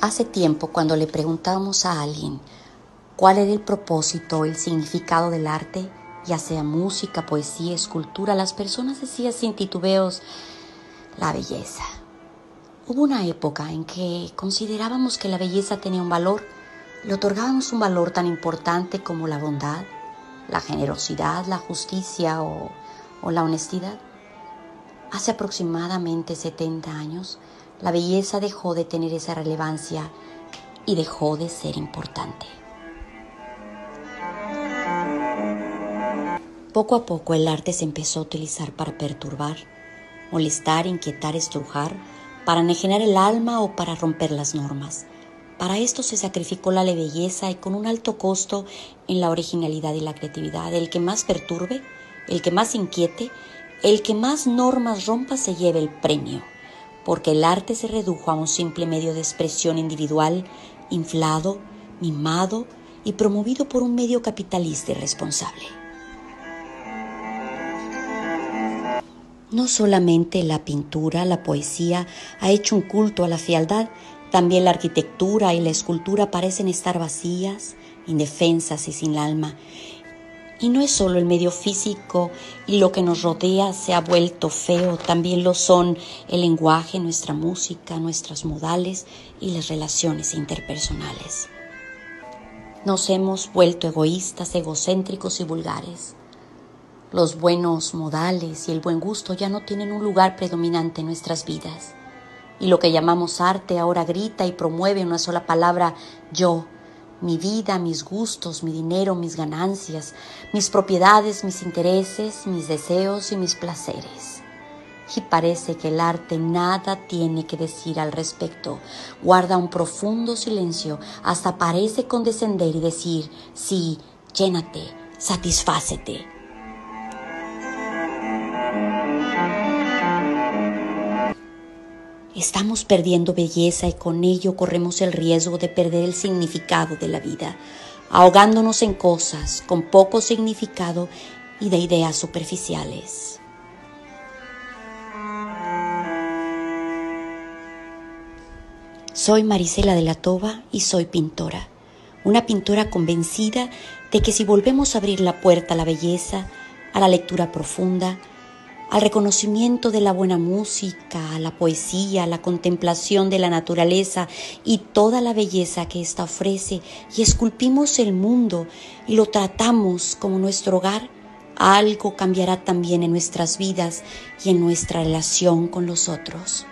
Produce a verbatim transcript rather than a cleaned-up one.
Hace tiempo, cuando le preguntábamos a alguien cuál era el propósito, el significado del arte, ya sea música, poesía, escultura, las personas decían sin titubeos, la belleza. Hubo una época en que considerábamos que la belleza tenía un valor, le otorgábamos un valor tan importante como la bondad, la generosidad, la justicia o, o la honestidad. Hace aproximadamente setenta años, la belleza dejó de tener esa relevancia y dejó de ser importante. Poco a poco el arte se empezó a utilizar para perturbar, molestar, inquietar, estrujar, para enajenar el alma o para romper las normas. Para esto se sacrificó la belleza y con un alto costo en la originalidad y la creatividad. El que más perturbe, el que más inquiete, el que más normas rompa se lleve el premio, porque el arte se redujo a un simple medio de expresión individual, inflado, mimado y promovido por un medio capitalista irresponsable. No solamente la pintura, la poesía ha hecho un culto a la fealdad, también la arquitectura y la escultura parecen estar vacías, indefensas y sin alma. Y no es solo el medio físico y lo que nos rodea se ha vuelto feo, también lo son el lenguaje, nuestra música, nuestros modales y las relaciones interpersonales. Nos hemos vuelto egoístas, egocéntricos y vulgares. Los buenos modales y el buen gusto ya no tienen un lugar predominante en nuestras vidas. Y lo que llamamos arte ahora grita y promueve una sola palabra, yo. Mi vida, mis gustos, mi dinero, mis ganancias, mis propiedades, mis intereses, mis deseos y mis placeres. Y parece que el arte nada tiene que decir al respecto. Guarda un profundo silencio, hasta parece condescender y decir, sí, llénate, satisfácete. Estamos perdiendo belleza y con ello corremos el riesgo de perder el significado de la vida, ahogándonos en cosas con poco significado y de ideas superficiales. Soy Marisela de la Toba y soy pintora, una pintora convencida de que si volvemos a abrir la puerta a la belleza, a la lectura profunda, al reconocimiento de la buena música, a la poesía, a la contemplación de la naturaleza y toda la belleza que ésta ofrece, y esculpimos el mundo y lo tratamos como nuestro hogar, algo cambiará también en nuestras vidas y en nuestra relación con los otros.